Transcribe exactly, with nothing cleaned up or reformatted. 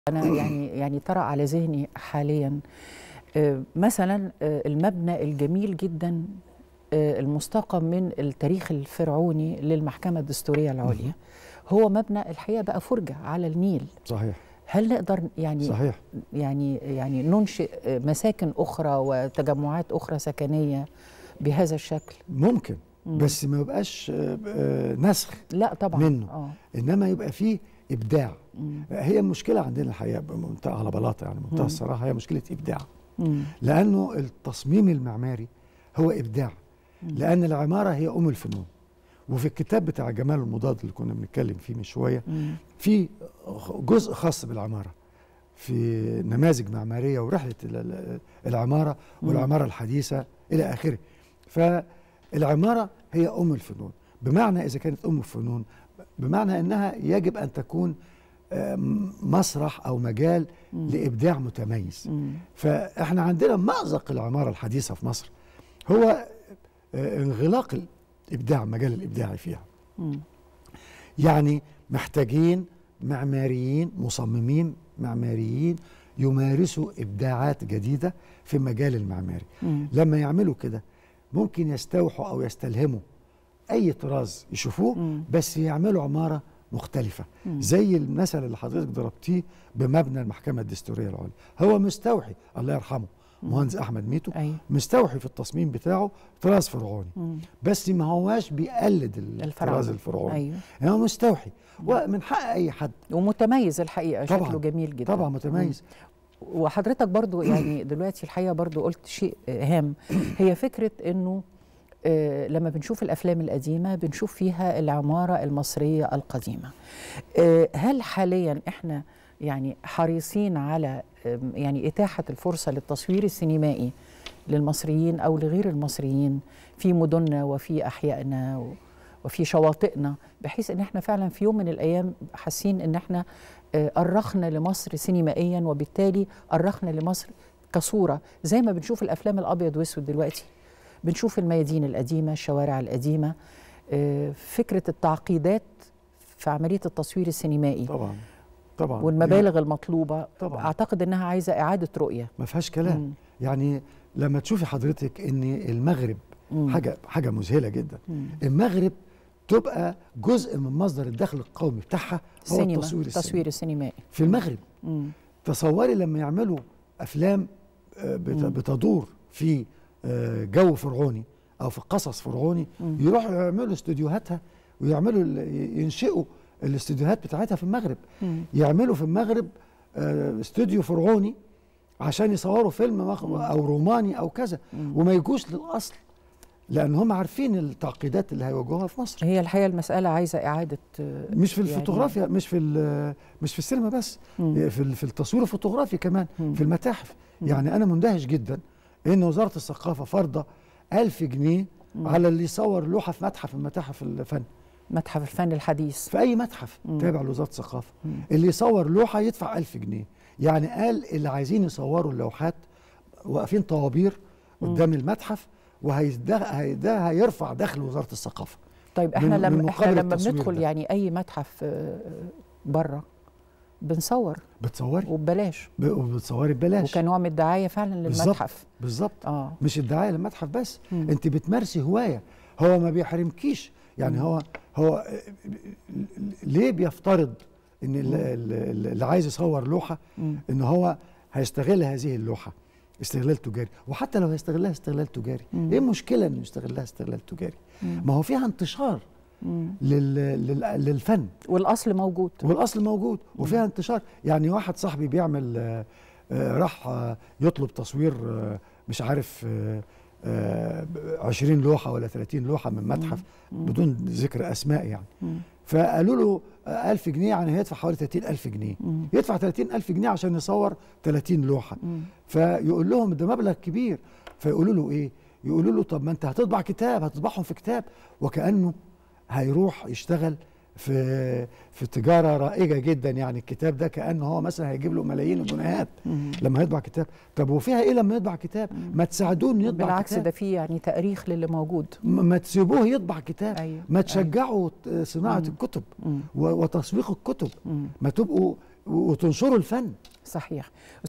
أنا يعني يعني طرأ على ذهني حاليا آه، مثلا آه، المبنى الجميل جدا آه، المستقى من التاريخ الفرعوني للمحكمة الدستورية العليا. هو مبنى الحقيقة بقى فرجة على النيل. صحيح. هل نقدر يعني صحيح. يعني يعني ننشئ مساكن أخرى وتجمعات أخرى سكنية بهذا الشكل؟ ممكن. مم. بس ما يبقاش آه، آه، نسخ لا طبعا منه. آه. انما يبقى فيه ابداع. مم. هي المشكله عندنا الحقيقه بمنتهى على بلاطه، يعني منتهى الصراحه هي مشكله ابداع. مم. لانه التصميم المعماري هو ابداع. مم. لان العماره هي ام الفنون. وفي الكتاب بتاع جمال المضاد اللي كنا بنتكلم فيه من شويه مم. في جزء خاص بالعماره، في نماذج معماريه ورحله العماره والعماره الحديثه الى اخره. فالعماره هي ام الفنون، بمعنى اذا كانت ام الفنون بمعنى انها يجب ان تكون مسرح او مجال مم. لابداع متميز. مم. فاحنا عندنا مأزق العماره الحديثه في مصر هو انغلاق الابداع، مجال الابداعي فيها. مم. يعني محتاجين معماريين مصممين معماريين يمارسوا ابداعات جديده في المجال المعماري. مم. لما يعملوا كده ممكن يستوحوا او يستلهموا اي طراز يشوفوه، مم. بس يعملوا عماره مختلفه. مم. زي المثل اللي حضرتك ضربتيه بمبنى المحكمه الدستوريه العليا، هو مستوحي الله يرحمه مهندس احمد ميتو. أيوه. مستوحي في التصميم بتاعه طراز فرعوني. مم. بس ما هواش بيقلد الطراز الفرعوني. أيوه. يعني هو مستوحي ومن حق اي حد، ومتميز الحقيقه. طبعًا. شكله جميل جدا طبعا متميز. مم. وحضرتك برضو يعني دلوقتي الحقيقه برضو قلت شيء هام، هي فكره انه آه لما بنشوف الافلام القديمه بنشوف فيها العماره المصريه القديمه. آه هل حاليا احنا يعني حريصين على آه يعني اتاحه الفرصه للتصوير السينمائي للمصريين او لغير المصريين في مدننا وفي احيائنا وفي شواطئنا، بحيث ان احنا فعلا في يوم من الايام حاسين ان احنا أرخنا لمصر سينمائيا، وبالتالي أرخنا لمصر كصورة زي ما بنشوف الأفلام الأبيض وأسود دلوقتي، بنشوف الميادين القديمة، الشوارع القديمة، فكرة التعقيدات في عملية التصوير السينمائي طبعا طبعا والمبالغ المطلوبة. طبعا أعتقد أنها عايزة إعادة رؤية، ما فيهاش كلام. مم. يعني لما تشوفي حضرتك أن المغرب مم. حاجة حاجة مذهلة جدا. مم. المغرب تبقى جزء من مصدر الدخل القومي بتاعها هو التصوير التصوير السينمائي في المغرب. مم. تصوري لما يعملوا افلام بتدور في جو فرعوني او في قصص فرعوني، مم. يروحوا يعملوا استوديوهاتها ويعملوا ينشئوا الاستوديوهات بتاعتها في المغرب. مم. يعملوا في المغرب استوديو فرعوني عشان يصوروا فيلم او روماني او كذا، مم. وما يجوش للاصل، لأن هم عارفين التعقيدات اللي هيواجهوها في مصر. هي الحقيقة المسألة عايزة إعادة، مش في الفوتوغرافيا، يعني مش في مش في السينما بس، مم. في في التصوير الفوتوغرافي كمان، مم. في المتاحف. مم. يعني أنا مندهش جدا إن وزارة الثقافة فرضة ألف جنيه مم. على اللي يصور لوحة في متحف من متاحف الفن. متحف الفن الحديث في أي متحف مم. تابع لوزارة الثقافة، مم. اللي يصور لوحة يدفع ألف جنيه. يعني قال اللي عايزين يصوروا اللوحات واقفين طوابير قدام المتحف، وهيده ده هيرفع دخل وزارة الثقافة. طيب احنا لما احنا لما بندخل ده. يعني اي متحف بره بنصور بتصوري وببلاش وبتصوري ببلاش، وكنوع من الدعايه فعلا للمتحف. بالظبط. اه مش الدعايه للمتحف بس، مم. انت بتمارسي هوايه، هو ما بيحرمكيش. يعني مم. هو هو ليه بيفترض ان اللي عايز يصور لوحه مم. ان هو هيستغل هذه اللوحه استغلال تجاري، وحتى لو هيستغلها استغلال تجاري، مم. ايه المشكله انه يستغلها استغلال تجاري؟ مم. ما هو فيها انتشار لل... لل... للفن، والاصل موجود والاصل موجود وفيها انتشار. يعني واحد صاحبي بيعمل آه آه راح آه يطلب تصوير آه مش عارف آه آه عشرين لوحه ولا ثلاثين لوحه من متحف، مم. بدون ذكر اسماء يعني. مم. فقالوا له ألف جنيه، يعني هيدفع حوالي ثلاثين ألف جنيه. مم. يدفع ثلاثين ألف جنيه عشان يصور ثلاثين لوحة. مم. فيقول لهم ده مبلغ كبير، فيقولوا له إيه؟ يقولوا له طب ما أنت هتطبع كتاب، هتطبعهم في كتاب، وكأنه هيروح يشتغل في في تجارة رائجة جدا. يعني الكتاب ده كأنه هو مثلا هيجيب له ملايين الجنيهات لما يطبع كتاب. طب وفيها إيه لما يطبع كتاب؟ مم. ما تساعدوني يطبع بالعكس كتاب. بالعكس ده فيه يعني تأريخ للي موجود. ما تسيبوه يطبع كتاب. أيوه. ما تشجعوا أيوه. صناعة مم. الكتب مم. وتسويق الكتب. مم. ما تبقوا وتنشروا الفن. صحيح.